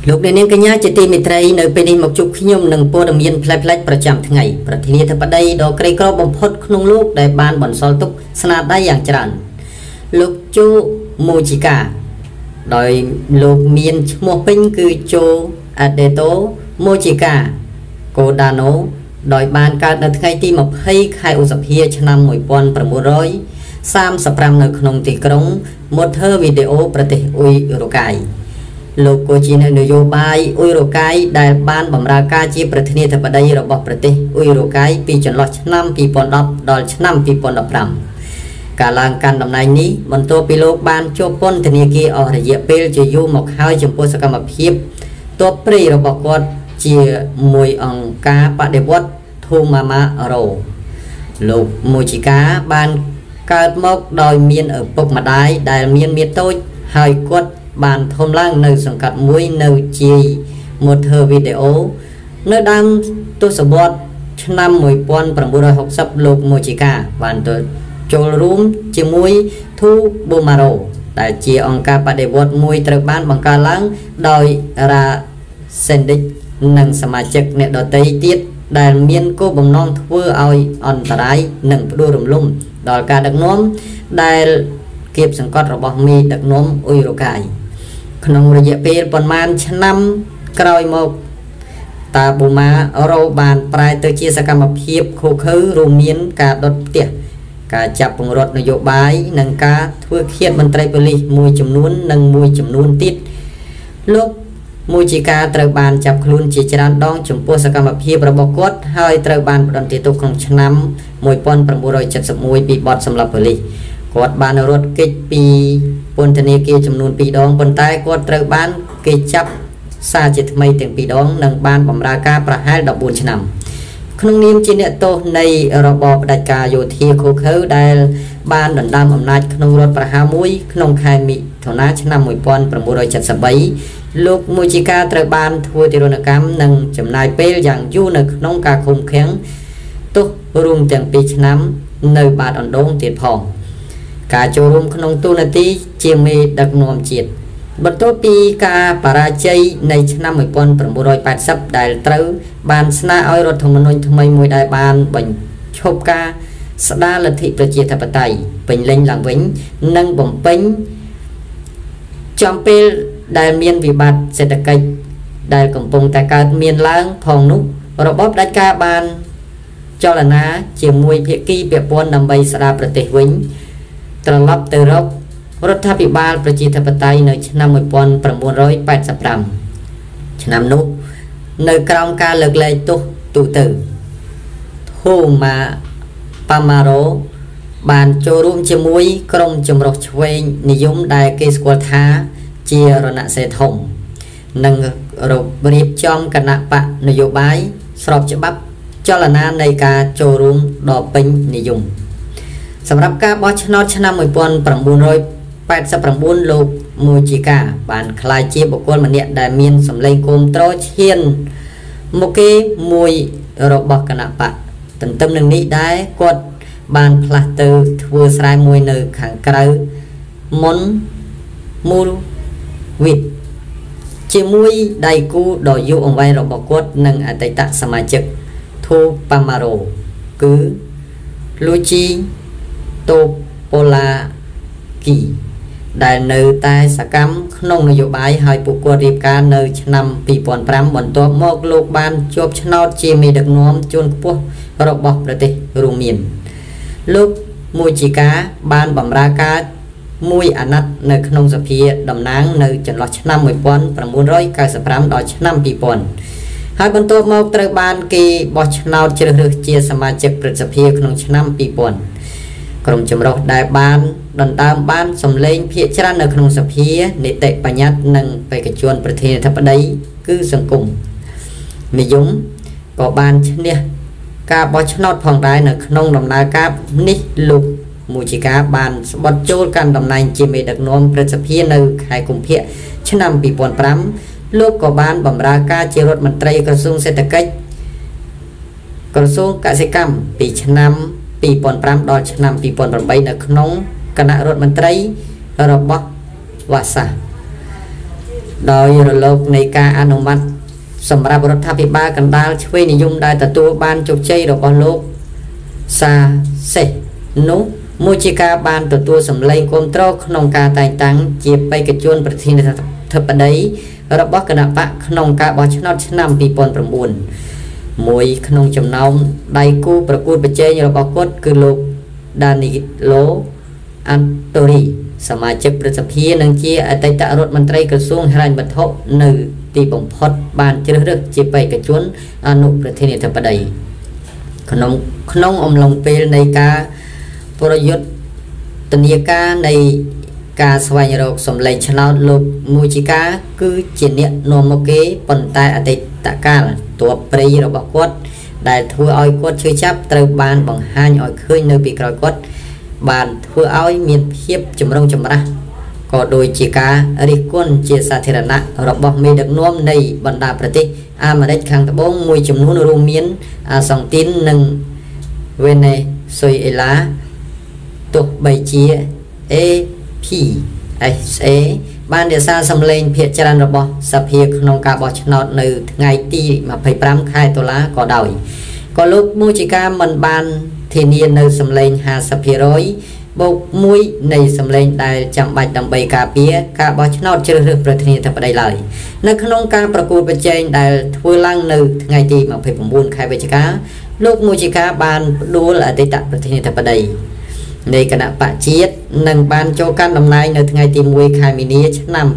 លោកអ្នកនាងកញ្ញាជាទីមេត្រីនៅពេលនេះមកជួបខ្ញុំនឹងព័ត៌មានផ្លែៗប្រចាំថ្ងៃប្រធានាធិបតីដ៏ក្រីក្របំផុតក្នុងលោកដែលបានបន្សល់ទុកស្នាដៃយ៉ាងច្រើនលោកជូម៉ូជីកាដោយលោកមានឈ្មោះពេញគឺជូអាដេតូម៉ូជីកាកូដាណូដោយបានកើតនៅថ្ងៃទី20ខែឧសភាឆ្នាំ1935នៅក្នុងទីក្រុង Montevideo ប្រទេសអ៊ុយរូហ្គាយលោកក៏ជានយោបាយអ៊ុយរូហ្គាយដែលបានបម្រើការជាប្រធានាធិបតីរបស់ប្រទេសអ៊ុយរូហ្គាយពីចន្លោះឆ្នាំ2010ដល់ឆ្នាំ2015ការឡើងកាន់តំណែងនេះបន្ទាប់ពីលោកបានជាប់ពន្ធនាគារអស់រយៈពេលជាយូរមកហើយចំពោះសកម្មភាពទ័ពព្រៃរបស់គាត់ជាមួយអង្គការបដិវត្តធូម៉ាម៉ារ៉ូលោកម៉ូជីកាបានកើតមកដោយមានឪពុកម្ដាយដែលមានមាឌតូចហើយគាត់បានធំឡើងនៅសង្កាត់មួយនៅជា Montevideo នៅដើមទសវត្សរ៍ឆ្នាំ1960លោកម៉ូជីកាបានទៅចូលរួមជាមួយធូបូម៉ារ៉ូដែលជាអង្គការបដិវត្តមួយត្រូវបានបង្កើតឡើងដោយរ៉ាសេនឌិកនិងសមាជិកអ្នកដទៃទៀតដែលមានគោលបំណងធ្វើឲ្យអន្តរាយនិងផ្ដួលរំលំដល់ការដឹកនាំដែលគៀបសង្កត់របស់មេដឹកនាំអ៊ុយរូហ្គាយក្នុងរយៈពេលប្រមាណឆ្នាំក្រោយមកតាបូម៉ារ៉ូបានប្រែទៅជាសកម្មភាពឃោឃៅរួមមានការដុតផ្ទះការចាប់ពង្រត់នយោបាយនិងការធ្វើឃាតមន្ត្រីប៉ូលីសមួយចំនួននិងមួយចំនួនទៀតលោកម៉ូជីកាត្រូវបានចាប់ខ្លួនជាច្រើនដងចំពោះសកម្មភាពរបស់គាត់ហើយត្រូវបានផ្តន្ទាទោសក្នុងឆ្នាំ1971ពីបទសម្លាប់ប៉ូលីសគាត់បានរត់គេចពីពន្ធនាគារចំនួន2ដងប៉ុន្តែគាត់ត្រូវបានគេចាប់សារជាថ្មីទាំង2ដងនិងបានបម្រើការប្រហែល14ឆ្នាំក្នុងនាមជាអ្នកទោសនៃរបបផ្ដាច់ការយោធាឃោឃៅដែលបានដណ្ដើមអំណាចក្នុងរដ្ឋប្រហារមួយក្នុងខែមិថុនាឆ្នាំ1973លោកម៉ូជីកាត្រូវបានធ្វើទារុណកម្មនិងចំណាយពេលយ៉ាងយូរនៅក្នុងការឃុំឃាំងទោសរួមទាំង2ឆ្នាំនៅបាតអណ្ដូងទៀតផងការចូលរួមក្នុងទូនាទីជាមេដឹកនាំជាតិបន្ទាប់ពីការបរាជ័យនៃឆ្នាំ1980ដែលត្រូវបានស្នើឲ្យរដ្ឋធម្មនុញ្ញថ្មីមួយដែលបានបញ្ឈប់ការស្ដារលទ្ធិប្រជាធិបតេយ្យពេញលេញឡើងវិញនិងបំពេញចំពេលដែលមានវិបត្តិសេដ្ឋកិច្ចដែលកំពុងតែកើតមានឡើងផងនោះរបបផ្ដាច់ការបានចលនាជាមួយភាគីពាក់ព័ន្ធដើម្បីស្ដារប្រទេសវិញត្រឡប់ទៅរករដ្ឋាភិបាលប្រជាធិបតេយ្យនៅឆ្នាំ1985ឆ្នាំនោះនៅក្រោមការលើកលែងទោសទូទៅធូម៉ាប៉ាម៉ារ៉ូបានចូលរួមជាមួយក្រុមចម្រុះឆ្វេងនិយមដែលគេស្គាល់ថាជារណសិរ្សធំនិងរៀបចំគណៈបកនយោបាយស្របច្បាប់ចលនានៃការចូលរួមដ៏ពេញនិយមសម្រាប់ការបោះឆ្នោតឆ្នាំ1989លោកម៉ូជីកាបានក្លាយជាបុគ្គលម្នាក់ដែលមានសម្លេងគាំទ្រឈានមកគេមួយរបស់គណៈបកទន្ទឹមនឹងនេះដែរគាត់បានផ្លាស់ទៅធ្វើស្រែមួយនៅខាងក្រៅមុនមូលវិតជាមួយដៃគូដ៏យូរអង្វែងរបស់គាត់និងអតីតសមាជិកធូប៉ាម៉ារ៉ូគឺលូជីតូប៉ូឡាគីដែលនៅតែសកម្មក្នុងនយោបាយហើយពួកគាត់រៀបការនៅឆ្នាំ2005បន្ទាប់មកលោកបានជាប់ឆ្នោតជាមេដឹកនាំជាន់ខ្ពស់របស់ប្រទេសរួមមានលោកម៉ូជីកាបានបម្រើការមួយអាណត្តិនៅក្នុងសភាតំណាងនៅចន្លោះឆ្នាំ1995ដល់ឆ្នាំ2000ហើយបន្ទាប់មកត្រូវបានគេបោះឆ្នោតជ្រើសរើសជាសមាជិកព្រឹទ្ធសភាក្នុងឆ្នាំ2000ក្រុមចម្រុះដែលបានដណ្ដើមបានសម្លេងភាគច្រើននៅក្នុងសភានីតិបញ្ញត្តិនិងបេក្ខជនប្រធានាធិបតីគឺសង្គមនិយមក៏បានឈ្នះការបោះឆ្នោតផងដែរនៅក្នុងដំណើរការនេះលោកម៉ូជីកាបានស្បត់ចូលកាន់តំណែងជាមេដឹកនាំព្រឹទ្ធសភានៅខែកុម្ភៈឆ្នាំ2005លោកក៏បានបម្រើការជារដ្ឋមន្ត្រីក្រសួងសេដ្ឋកិច្ចក្រសួងកសិកម្មពីឆ្នាំ2005ដល់ឆ្នាំ2008នៅក្នុងគណៈរដ្ឋមន្ត្រីរបស់វ៉ាសាដោយរលកនៃការអនុម័តសម្រាប់រដ្ឋាភិបាលកណ្ដាលឆ្វេងនិយមដែលទទួលបានជោគជ័យរបស់លោកសាសេះនោះមួយជាការបានទទួលសម្លេងគាំទ្រក្នុងការតែងតាំងជាបេក្ខជនប្រធានាធិបតីរបស់គណៈបកក្នុងការបោះឆ្នោតឆ្នាំ2009មួយក្នុងចំណោមដៃគូប្រកួតប្រជែងរបស់គាត់គឺលោកដានីឡូអាន់តូរីសមាជិកប្រសិទ្ធិនិងជាអតីតរដ្ឋមន្ត្រីក្រសួងហិរញ្ញវត្ថុនៅទីបំផុតបានជ្រើសរើសជាបេក្ខជនអនុប្រធានាធិបតីក្នុងអំឡុងពេលនៃការប្រយុទ្ធនាការនៃការស្វែងរកសម្លេងឆ្នោតលោកមូជីកាគឺជាអ្នកនាំមកគេប៉ុន្តែអតីតកាលទ័ពព្រៃរបស់គាត់ដែលធ្វើឲ្យគាត់ឈឺចាប់ត្រូវបានបង្ហាញឲ្យឃើញនៅពីក្រោយគាត់បានធ្វើឲ្យមានភាពចម្រុងចម្រាស់ក៏ដូចជាការរិះគន់ជាសាធារណៈរបស់មេដឹកនាំនៃបណ្ដាប្រទេសអាមេរិកខាងត្បូងមួយចំនួនរួមមានអាសង់ទីននិងវេណេស៊ុយអេឡាទោះបីជា APSA បានរក្សាសម្លេងភាគច្រើនរបស់សភាក្នុងការបោះឆ្នោតនៅថ្ងៃទី25ខែតុលាក៏ដោយក៏លោកមូជីកាមិនបានធានានៅសម្លេង 50% បូក1នៃសម្លេងដែលចាំបាច់ដើម្បីការពារការបោះឆ្នោតជ្រើសរើសប្រធានាធិបតីឡើយនៅក្នុងការប្រកួតប្រជែងដែលធ្វើឡើងនៅថ្ងៃទី29ខែវិច្ឆិកាលោកមូជីកាបានផ្ដួលអតីតប្រធានាធិបតីនៃគណៈបកជាតិនិងបានចូលកាន់តំណែងនៅថ្ងៃទី1ខែមីនាឆ្នាំ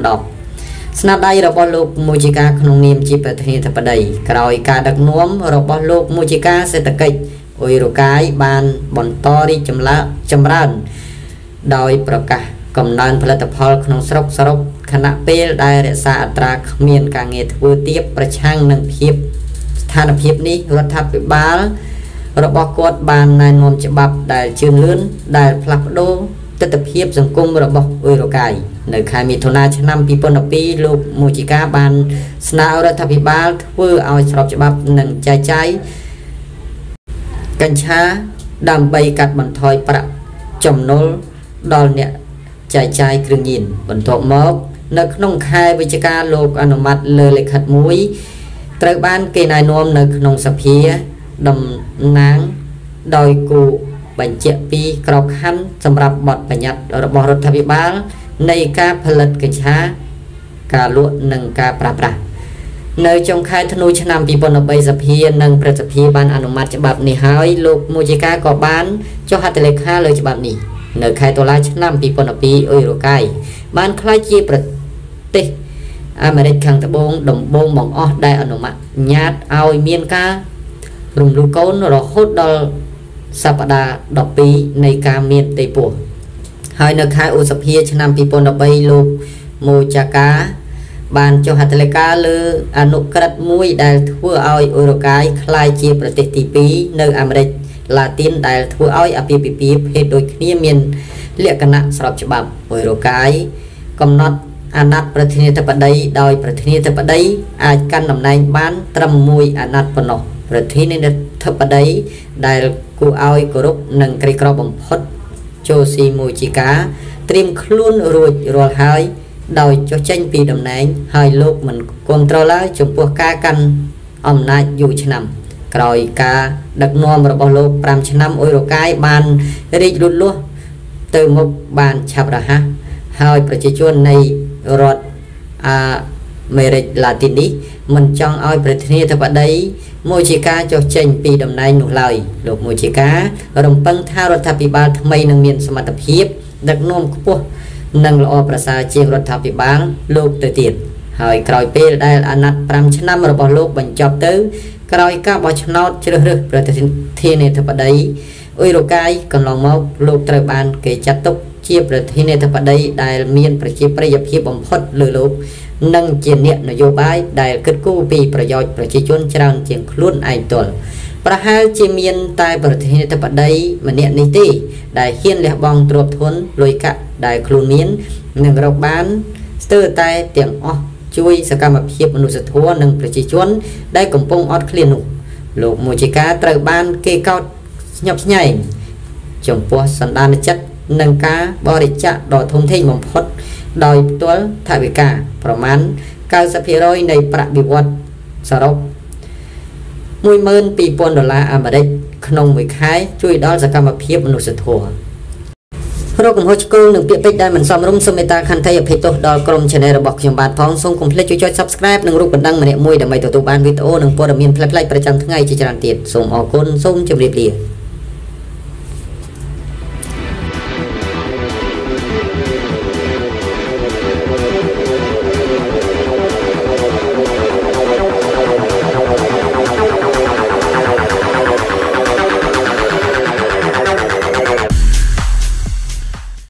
2010ស្នាដៃរបស់លោកមូជីកាក្នុងនាមជាប្រធានាធិបតីក្រោយការដឹកនាំរបស់លោកមូជីកាសេដ្ឋកិច្ចអ៊ុយរ៉ូកាយបានបន្តរីកចម្រើនដោយប្រកាសកំណើនផលិតផលក្នុងស្រុកសរុបខណៈពេលដែលរក្សាអត្រាគ្មានការងារធ្វើទាបប្រឆាំងនឹងស្ថានភាពនេះរដ្ឋាភិបាលរបស់គាត់បានណែនាំច្បាប់ដែលជឿនលឿនដែលផ្លាស់ប្ដូរទស្សនវិជ្ជាសង្គមរបស់អ៊ុយរ៉ូកាយនៅខែមិថុនាឆ្នាំ2012លោកមូជីកាបានស្នើរដ្ឋាភិបាលធ្វើឲ្យស្របច្បាប់និងចែកចាយកញ្ឆាដើម្បីកាត់បន្ថយប្រាក់ចំណូលដល់អ្នកចែកចាយគ្រឿងញៀនបន្ទាប់មកនៅក្នុងខែវិច្ឆិកាលោកអនុម័តលើលិខិតមួយត្រូវបានគេណែនាំនៅក្នុងសភាតំណាងដោយគូបញ្ជាក់ពីក្របខ័ណ្ឌសម្រាប់បទបញ្ញត្តិរបស់រដ្ឋាភិបាលនៃការផលិតកញ្ឆាការលក់និងការប្រើប្រាស់នៅចុងខែធ្នូឆ្នាំ2013សភានិងព្រឹទ្ធសភាបានអនុម័តច្បាប់នេះហើយលោកមូជីកាក៏បានចុះហត្ថលេខាលើច្បាប់នេះនៅខែតុលាឆ្នាំ2012អ៊ុយរ៉ូកាយបានក្លាយជាប្រទេសអាមេរិកខាងត្បូងដំបូងបង្អស់ដែលអនុម័តញត្តិឲ្យមានការរំលូកូនរហូតដល់សប្តាហ៍12នៃការមានផ្ទៃពោះហើយនៅខែឧសភាឆ្នាំ2013លោកមូចាកាបានចុះហត្ថលេខាលើអនុក្រឹត្យមួយដែលធ្វើឲ្យអ៊ុយរ៉ូកាយក្លាយជាប្រទេសទី2នៅអាមេរិកឡាទីនដែលធ្វើឲ្យអាពាហ៍ពិពាហ៍ភេទដូចគ្នាមានលក្ខណៈស្របច្បាប់អ៊ុយរ៉ូកាយកំណត់អាណត្តិប្រធានាធិបតីដោយប្រធានាធិបតីអាចកាន់តំណែងបានត្រឹម1អាណត្តិប៉ុណ្ណោះប្រធានាធិបតីដែលគួរឲ្យគោរពនិងក្រីក្របំផុតជូស៊ីមូជីកាត្រៀមខ្លួនរួចរាល់ហើយដោយចុះចេញពីតំណែងហើយលោកមិនគាំទ្រឡើយចំពោះការកាន់អំណាចយូរឆ្នាំក្រោយការដឹកនាំរបស់លោក5ឆ្នាំអ៊ុយរ៉ូកាយបានរីកលូតលាស់ទៅមុខបានឆាប់រហ័សហើយប្រជាជននៃរដ្ឋអាមេរិកឡាទីននេះមិនចង់ឲ្យប្រធានាធិបតីមូជីកាចុះចេញពីតំណែងនោះឡើយលោកមូជីការំពឹងថារដ្ឋាភិបាលថ្មីនឹងមានសមត្ថភាពដឹកនាំខ្ពស់និងល្អប្រសើរជាងរដ្ឋាភិបាលលោកទៅទៀតហើយក្រោយពេលដែលអាណត្តិ5ឆ្នាំរបស់លោកបញ្ចប់ទៅក្រោយការបោះឆ្នោតជ្រើសរើសប្រធានាធិបតីអ៊ុយរ៉ូកាយកន្លងមកលោកត្រូវបានគេចាត់ទុកជាប្រធានាធិបតីដែលមានប្រជាប្រិយភាពបំផុតលើលោកនិងជាអ្នកនយោបាយដែលគិតគូរពីប្រយោជន៍ប្រជាជនច្រើនជាងខ្លួនឯងផ្ទាល់ប្រហែលជាមានតែប្រធានាធិបតីម្នាក់នេះទេដែលហ៊ានលះបង់ទ្រព្យធនលុយកាក់ដែលខ្លួនមាននិងរកបានស្ទើរតែទាំងអស់ជួយសកម្មភាពមនុស្សធម៌និងប្រជាជនដែលកំពុងអត់ឃ្លាននោះលោកមូជីកាត្រូវបានគេកោតស្ញប់ស្ញែងចំពោះសន្តានចិត្តនិងការបរិច្ចាគដ៏ធំធេងបំផុតដោយផ្ទាល់ថវិកាប្រមាណ 90% នៃប្រាក់បៀវត្សសរុប $12,000 អាមេរិកក្នុងមួយខែជួយដល់សកម្មភាពមនុស្សធម៌រកកំហុសឆ្គងនិងពាក្យពេចន៍ដែលមិនសមរម្យសូមមេត្តាខន្តីអភ័យទោសដល់ក្រុម Channel របស់ខ្ញុំបាទផងសូមកុំភ្លេចជួយចុច Subscribe និងរូបបណ្ដឹងម្នាក់មួយដើម្បីទទួលបានវីដេអូនិងព័ត៌មានផ្លែផ្លែប្រចាំថ្ងៃជាច្រើនទៀតសូមអរគុណសូមជម្រាបលា